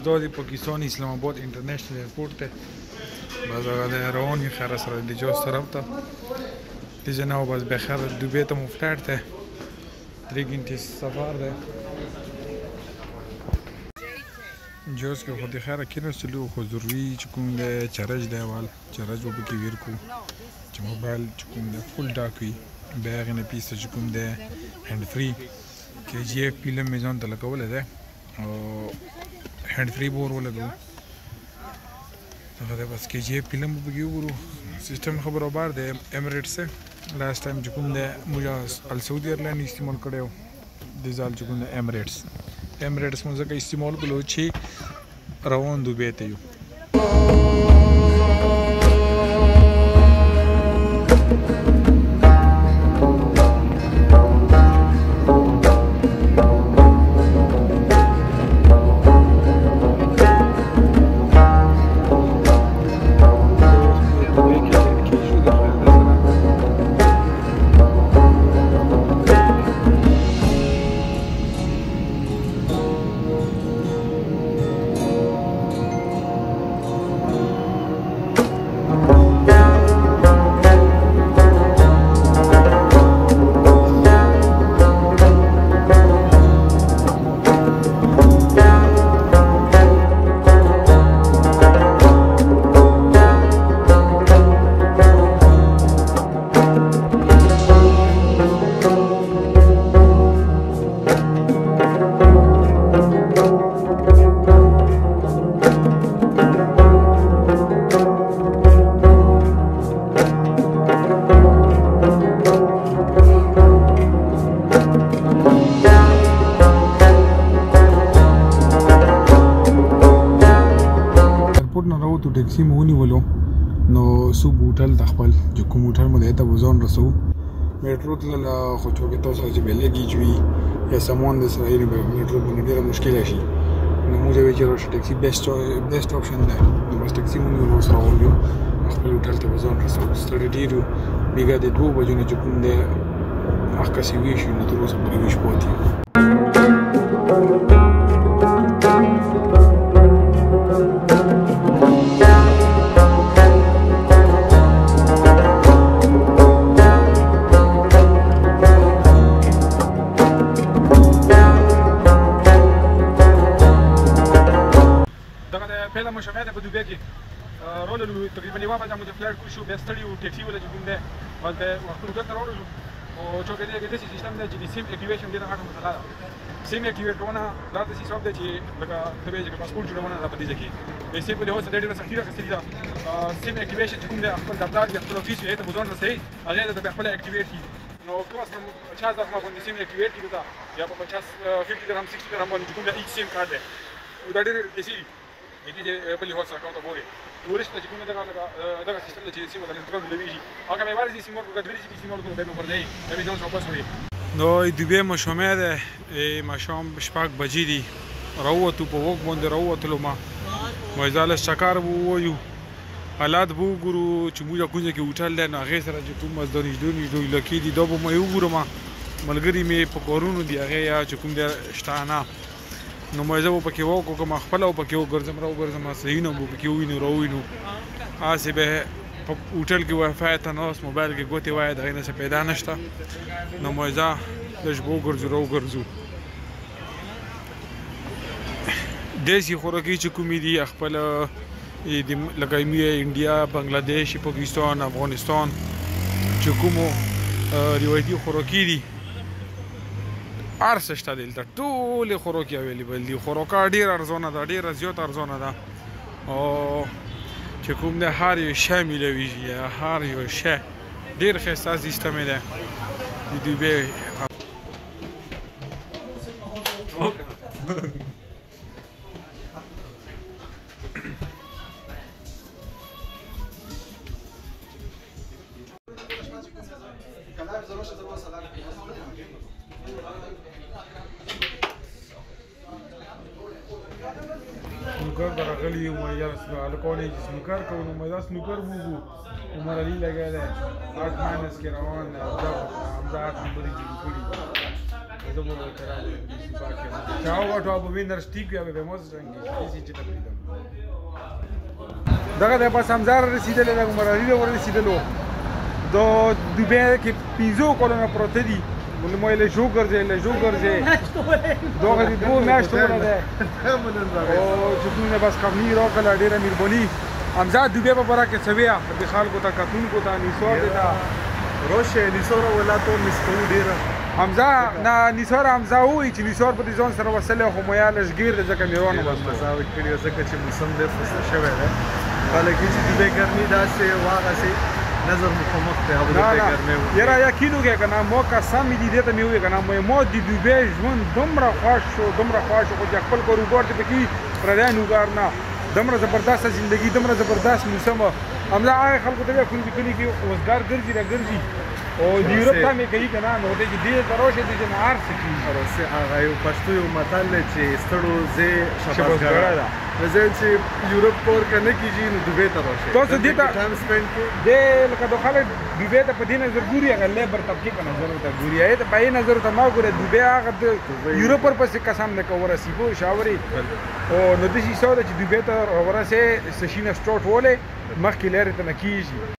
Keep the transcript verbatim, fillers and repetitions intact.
دا دی پاکستان اسلام آباد اینترنشنل ایرپورت ده. باز آقا روانی خیره سر دیجاز طرف تا دیجا نو باز بخیر دوبه تا مفلر ده دری گینتی سفر ده جاز که خودی خیره کنر سلو خود ضروری چکون ده چرج ده وال چرج و بکی ویر کو چه موبایل چکون ده فول داکوی باغین پیسته چکون ده هند فری که جی اف پیلم میزان تلکوله ده هند فری بور ولګو دا بس کې جی فلم وګورو سیستم خبرو بار د امریټس لاست ټایم چې کوم د موږ ال سعودي ایرلاین استعمال کړو د ځال چې کوم د امریټس امریټس موږ ځکه استعمال کولو چې روان دوبه ته یو ټیکسي مونی ولو نو سو بوتل د خپل جو کوم هوټل مو ته وزون رسو میټرو تل خو چې تاسو چې بلګی جوي یا سامان د سره میټرو باندې ډیره مشکل شي نو موږ وی چې ټیکسي بیسټ بیسټ اپشن ده نو بس ټیکسي مونی نو سره ولو خپل هوټل ته وزون رسو ستړي ډیرو بیګا د دوه بجو نه چې کوم ده اخ کسي وی شي نو تر اوسه پورې ویش پوتي پهله مشابه ده په دوبه کې رولو تقریبا یو په دمو د فلایټ کو شو به ستړي او ټیکسي ولا چې کوم ده ولته وختونو ته راوړل او چې کله کې د سیستم ده چې د سیم اکټیویشن ډیره غټه مسله ده سیم اکټیویټونه دا د سیستم ده چې لکه ته چې پاسپورت جوړونه را پدې ځکه د سیم په هوسه ډیره سختي راځي دا سیم اکټیویشن چې کوم ده خپل دفتر د خپل افیس یې ته بزون رسي هغه د خپل اکټیویټ نو کوم څه پچاس درهم باندې سیم اکټیویټ کیږي یا په پچاس پنځه درهم شصت درهم باندې کوم ده ایچ سیم کارت ده او دا ډیره کیسي دې په لحاظ سره کومه بوري ورسته چې کومه دغه دغه سیستم چې سیمه د انټرنیټ لويږي هغه مې وارزي سیمه کو غوډري چې سیمه کو به پر دی دا به ځان واپس وړي نو دوبه مشومه ده مشام شپږ بجې دي راوته په وګ باندې راوته ما مزال شکر وو یو حالات بو ګورو چې موږ کوجه کې هوټل نه هغه سره چې کوم مزدوري دونی دوی لکې دي دا به مې وګورم ملګری مې په کورونو دی هغه یا چې کوم د شتانه نو مې زه په کې وکړم کوم خپل او په کې وګرځم راو ګرځم صحیح نه مو په کې وینو راوینو آسه به په هوټل کې وای فای ته نو موبایل کې ګوتې وای دا نه څه پیدا نشته نو مې زه د شپو ګرځو راو ګرځو دیسی خوراکي چې کومې دي خپل د لګایمي انډیا بنگلاديش پاکستان افغانستان چې کومو روایتي خوراکي دي ارسه شته دلته ټول خوراکي اویلیبل دي خوراکه ډیر ارزانه ده ډیر زیات ارزانه ده او چې کوم ده هر یو شی میلویږي هر یو شی ډیر ښایسته سیستم ده د دوبه سنوکر برغلی و یار الکونی سنوکر کو نو مزه سنوکر بوغو عمر علی لګا ده آठ ماینس کې روان ده دا همدا نمبر کې کړی معززمون و کرام انگلیسی باشه. Ciao, tu abu vin stick ya be mos rangi. Isi چې تقریبا. دغه د پس همزار رسیدلې د عمرالي ور رسیدلو. دو دوبه کې پینځو کولونه پروت دي. ول مو له جو ګرځي له جو ګرځي. دوغه دې دوه میاشتې ولا ده. او چې دونه بس کمی را کله ډیره مهرباني. همزار دوبه په برا کې سویا د خلکو ته کتون کو ته نيسور دي دا. روشه نيسور ولا تو مسکو ډیره. حمزه نه نثار حمزه وایي چې نثار په دې ځان سره وسله خو میا لږګیر د ځکه میرونه وسله مزاوي کړی ځکه چې موسم ډېر فصل شوی دی خلک چې د ګرمي داسې واغسې نظر مخامخ ته او د ګرمي یاره یقین وکړه کنه مو قسم دې دې ته مې وې کنه مو د دوبه ژوند دومره خوښ شو دومره خوښ شو چې خپل کاروبار ته پکې پردان وګار نه دومره زبردست ژوندۍ دومره زبردست موسم حمزه هغه خلکو ته کوم کلی کې وزګار ګرځي را ګرځي او د یورپ ته مې کوي کنه نو دې دې تروشه دې نه هر څه کی ورسه هغه یو پښتو یو متل چې ستړو زه شپږګړه ده زه چې یورپ کور کنه کیږي نو دوبه تروشه تاسو دې ته ټایم سپند کې دې لکه دوه خلک دوبه ته په دې نظر ګوري هغه لیبر طبقه په نظر ته ګوري اې ته په نظر ته ما ګوره دوبه هغه یورپ پر پسې قسم نه کوي سیبو شاوري او نو دې شي سودا چې دوبه ته ورسه سشینه سټارټ وله مخکې لري ته نکیږي